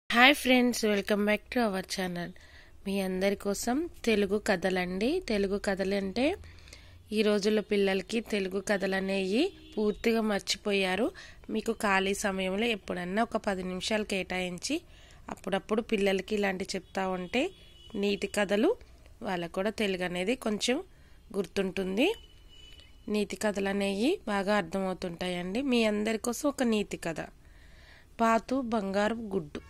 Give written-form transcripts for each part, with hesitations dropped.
Hi friends, welcome back to our channel. మీ అందరి కోసం తెలుగు కథలండి. తెలుగు కథలు అంటే ఈ రోజుల్లో పిల్లలకి తెలుగు కథలు అనేవి పూర్తిగా మర్చిపోయారు. మీకు ఖాళీ సమయంలో ఎప్పుడన్నా ఒక 10 నిమిషాలు కేటాయించి అప్పుడప్పుడు పిల్లలకి ఇలాంటి చెప్తా ఉంటే నీతి కథలు వాళ్ళకు కూడా తెలుగు అనేది కొంచెం గుర్తుంటుంది. నీతి కథలు అనేవి బాగా అర్థమవుతుంటాయండి. మీ అందరి కోసం ఒక నీతి కథ. బాతు బంగారు గుడ్డు.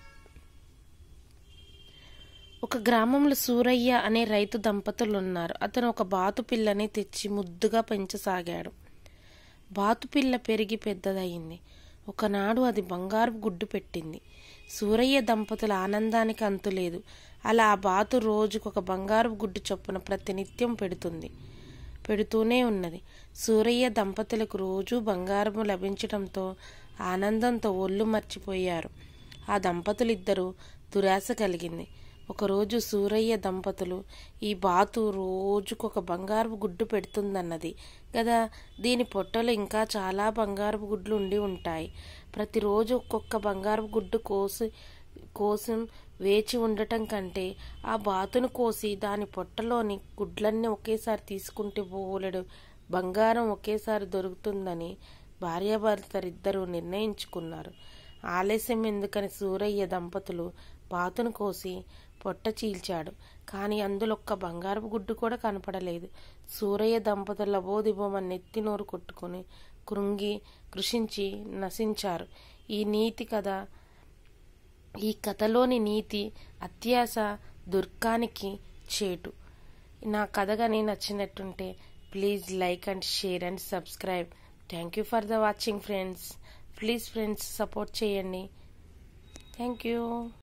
ఒక గ్రామంలో సూరయ్య అనే రైతు దంపతులు ఉన్నారు. అతను ఒక బాతు పిల్లని తెచ్చి ముద్దుగా పెంచసాగాడు. బాతు పిల్ల పెరిగి పెద్దదయ్యింది. ఒకనాడు అది బంగారు గుడ్డు పెట్టింది. సూరయ్య దంపతుల ఆనందానికి అంతులేదు. అలా ఆ బాతు రోజుకొక బంగారు గుడ్డు చొప్పున ప్రతినిత్యం పెడుతూనే ఉన్నది. సూరయ్య దంపతులకు రోజు బంగారము లభించడంతో ఆనందంతో ఒళ్ళు మర్చిపోయారు. ఆ దంపతులిద్దరూ దురాశ కలిగింది. ఒకరోజు సూరయ్య దంపతులు, ఈ బాతు రోజుకొక బంగారు గుడ్డు పెడుతుందన్నది కదా, దీని పొట్టలో ఇంకా చాలా బంగారు గుడ్లు ఉండి ఉంటాయి. ప్రతిరోజు ఒక్కొక్క బంగారు గుడ్డు కోసం వేచి ఉండటం కంటే ఆ బాతును కోసి దాని పొట్టలోని గుడ్లన్నీ ఒకేసారి తీసుకుంటే బోలెడు బంగారం ఒకేసారి దొరుకుతుందని భార్యాభర్తలిద్దరూ నిర్ణయించుకున్నారు. ఆలస్యం ఎందుకని సూరయ్య దంపతులు బాతును కోసి పొట్ట చీల్చాడు. కానీ అందులో ఒక్క బంగారపు గుడ్డు కూడా కనపడలేదు. సూరయ్య దంపతుల లబోదిబోమని నెత్తి నోరు కొట్టుకుని కృషించి నశించారు. ఈ కథలోని నీతి అత్యాశ దుర్గానికి చేటు. నా కథ కానీ నచ్చినట్టుంటే please like and share and subscribe. Thank you for the watching friends. Please friends support చేయండి. Thank you.